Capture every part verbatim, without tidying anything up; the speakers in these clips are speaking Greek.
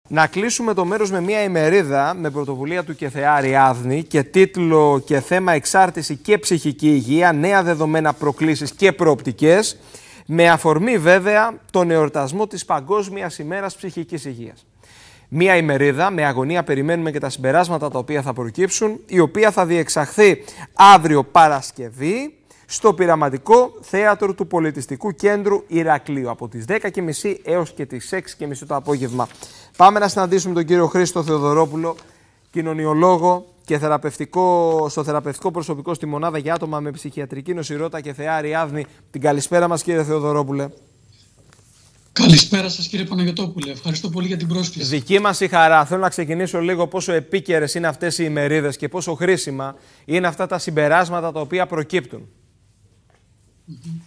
Να κλείσουμε το μέρος με μια ημερίδα με πρωτοβουλία του ΚΕΘΕΑ Αριάδνη και τίτλο και θέμα εξάρτηση και ψυχική υγεία, νέα δεδομένα, προκλήσεις και προοπτικές, με αφορμή βέβαια τον εορτασμό της Παγκόσμιας ημέρας ψυχικής υγείας. Μια ημερίδα, με αγωνία περιμένουμε και τα συμπεράσματα τα οποία θα προκύψουν, η οποία θα διεξαχθεί αύριο Παρασκευή στο Πειραματικό Θέατρο του Πολιτιστικού Κέντρου Ηρακλείου από τις δέκα και μισή έως και τις έξι και μισή το απόγευμα. Πάμε να συναντήσουμε τον κύριο Χρήστο Θεοδωρόπουλο, κοινωνιολόγο και θεραπευτικό, στο θεραπευτικό προσωπικό στη Μονάδα για άτομα με ψυχιατρική νοσηρότητα ΚΕΘΕΑ Αριάδνη. Την καλησπέρα μας, κύριε Θεοδωρόπουλε. Καλησπέρα σας, κύριε Παναγιωτόπουλε. Ευχαριστώ πολύ για την πρόσκληση. Δική μας η χαρά. Θέλω να ξεκινήσω λίγο πόσο επίκαιρες είναι αυτές οι ημερίδες και πόσο χρήσιμα είναι αυτά τα συμπεράσματα τα οποία προκύπτουν. Mm-hmm.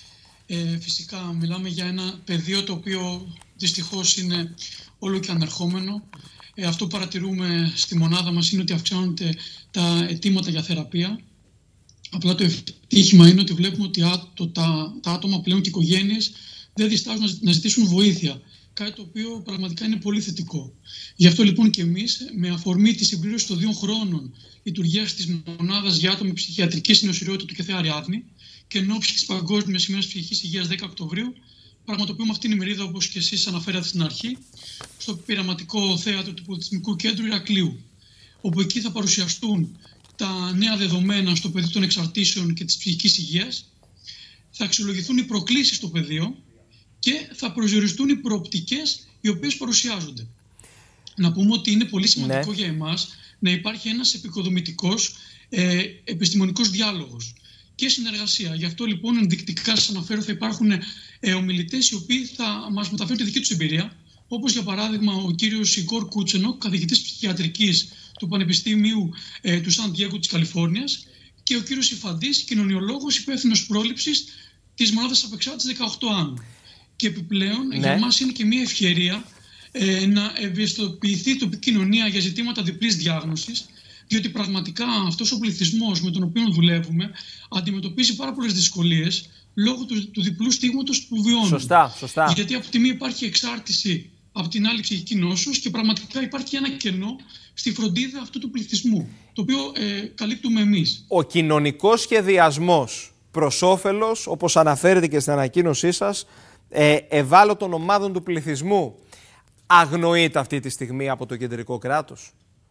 ε, φυσικά μιλάμε για ένα πεδίο το οποίο δυστυχώς είναι όλο και ανερχόμενο. Ε, αυτό που παρατηρούμε στη μονάδα μας είναι ότι αυξάνονται τα αιτήματα για θεραπεία. Απλά το ευτύχημα είναι ότι βλέπουμε ότι το, τα, τα άτομα πλέον και οι οικογένειες δεν διστάζουν να ζητήσουν βοήθεια. Κάτι το οποίο πραγματικά είναι πολύ θετικό. Γι' αυτό λοιπόν και εμείς, με αφορμή τη συμπλήρωση των δύο χρόνων λειτουργίας της Μονάδας για άτομα με ψυχιατρική νοσηρότητα του ΚΕΘΕΑ Αριάδνη και εν ώψη της Παγκόσμιας ημέρας ψυχικής υγείας δέκα Οκτωβρίου, πραγματοποιούμε αυτήν την ημερίδα, όπως και εσείς αναφέρατε στην αρχή, στο Πειραματικό Θέατρο του Πολιτιστικού Κέντρου Ηρακλείου, όπου εκεί θα παρουσιαστούν τα νέα δεδομένα στο πεδίο των εξαρτήσεων και της ψυχικής υγείας, θα αξιολογηθούν οι προκλήσεις στο πεδίο και θα προσδιοριστούν οι προοπτικές οι οποίες παρουσιάζονται. Να πούμε ότι είναι πολύ σημαντικό ναι. για εμάς να υπάρχει ένας επικοδομητικός ε, επιστημονικός διάλογος και συνεργασία. Γι' αυτό λοιπόν ενδεικτικά σας αναφέρω θα υπάρχουν ε, ομιλητές οι οποίοι θα μας μεταφέρουν τη δική τους εμπειρία, όπως για παράδειγμα ο κύριος Ιγκόρ Κούτσενο, καθηγητής ψυχιατρικής του Πανεπιστήμιου ε, του Σαν Διέγκο της Καλιφόρνιας, και ο κύριος Ιφαντής, κοινωνιολόγος υπεύθυνος πρόληψης της Μονάδας Απεξάρτησης δεκαοκτώ άνω. Και επιπλέον ναι. για μας είναι και μια ευκαιρία ε, να ευαισθητοποιηθεί η τοπική κοινωνία για ζητήματα διπλής διάγνωσης, διότι πραγματικά αυτός ο πληθυσμός με τον οποίο δουλεύουμε αντιμετωπίζει πάρα πολλές δυσκολίες λόγω του, του διπλού στίγματος που βιώνουν. Σωστά, σωστά. Γιατί από τη μία υπάρχει εξάρτηση, από την άλλη ψυχική νόσος, και πραγματικά υπάρχει ένα κενό στη φροντίδα αυτού του πληθυσμού, το οποίο ε, καλύπτουμε εμείς. Ο κοινωνικός σχεδιασμός προς όφελος, όπως αναφέρετε και στην ανακοίνωσή σας, ε, ευάλωτων ομάδων του πληθυσμού, αγνοείται αυτή τη στιγμή από το κεντρικό κράτος.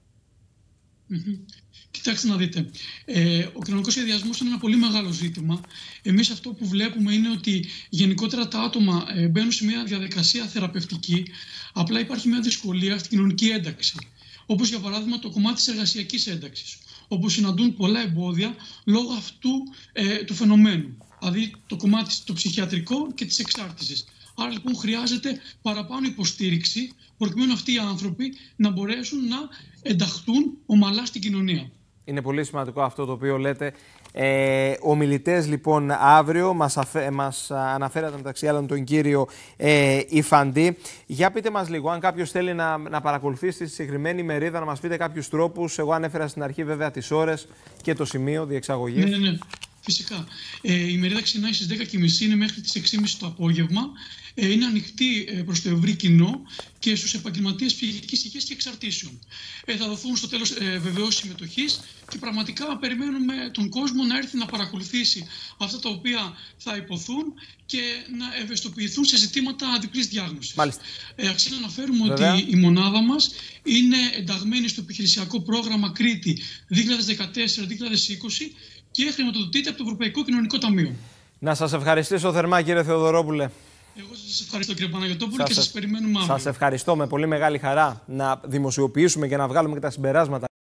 Mm-hmm. Κοιτάξτε να δείτε, ε, ο κοινωνικός σχεδιασμός είναι ένα πολύ μεγάλο ζήτημα. Εμείς αυτό που βλέπουμε είναι ότι γενικότερα τα άτομα ε, μπαίνουν σε μια διαδικασία θεραπευτική, απλά υπάρχει μια δυσκολία στην κοινωνική ένταξη. Όπως για παράδειγμα το κομμάτι της εργασιακής ένταξης, όπου συναντούν πολλά εμπόδια λόγω αυτού ε, του φαινομένου. Δηλαδή το κομμάτι το ψυχιατρικό και της εξάρτησης. Άρα λοιπόν χρειάζεται παραπάνω υποστήριξη προκειμένου αυτοί οι άνθρωποι να μπορέσουν να ενταχθούν ομαλά στην κοινωνία. Είναι πολύ σημαντικό αυτό το οποίο λέτε. Ε, ομιλητές λοιπόν αύριο, μας, αφέ, μας αναφέρατε μεταξύ άλλων τον κύριο ε, Ιφαντή. Για πείτε μας λίγο, αν κάποιος θέλει να, να παρακολουθήσει τη συγκεκριμένη ημερίδα, να μας πείτε κάποιους τρόπους. Εγώ ανέφερα στην αρχή βέβαια τις ώρες και το σημείο διεξαγωγής. Ναι, ναι, ναι. Φυσικά. Ε, η ημερίδα ξεκινάει στις δέκα και μισή, είναι μέχρι τις έξι και μισή το απόγευμα. Ε, είναι ανοιχτή ε, προς το ευρύ κοινό και στους επαγγελματίες ψυχικής υγείας και εξαρτήσεων. Ε, θα δοθούν στο τέλος ε, βεβαιώσεις συμμετοχής και πραγματικά περιμένουμε τον κόσμο να έρθει να παρακολουθήσει αυτά τα οποία θα υποθούν και να ευαισθητοποιηθούν σε ζητήματα διπλής διάγνωσης. Μάλιστα. Ε, αξίζει να αναφέρουμε Βέβαια. ότι η μονάδα μας είναι ενταγμένη στο επιχειρησιακό πρόγραμμα Κρήτη δύο χιλιάδες δεκατέσσερα δύο χιλιάδες είκοσι και χρηματοδοτείται από το Ευρωπαϊκό Κοινωνικό Ταμείο. Να σας ευχαριστήσω θερμά, κύριε Θεοδωρόπουλε. Εγώ σας ευχαριστώ, κύριε Παναγιωτόπουλε, και σας περιμένουμε αύριο. Σας ευχαριστώ, με πολύ μεγάλη χαρά να δημοσιοποιήσουμε και να βγάλουμε και τα συμπεράσματα.